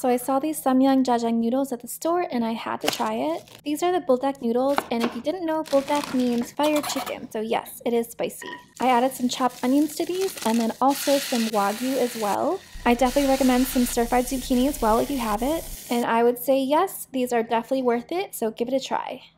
So I saw these samyang jjajang noodles at the store and I had to try it. These are the Buldak noodles, and if you didn't know, Buldak means fire chicken, so yes, it is spicy. I added some chopped onions to these and then also some wagyu as well. I definitely recommend some stir-fried zucchini as well if you have it. And I would say yes, these are definitely worth it, so give it a try.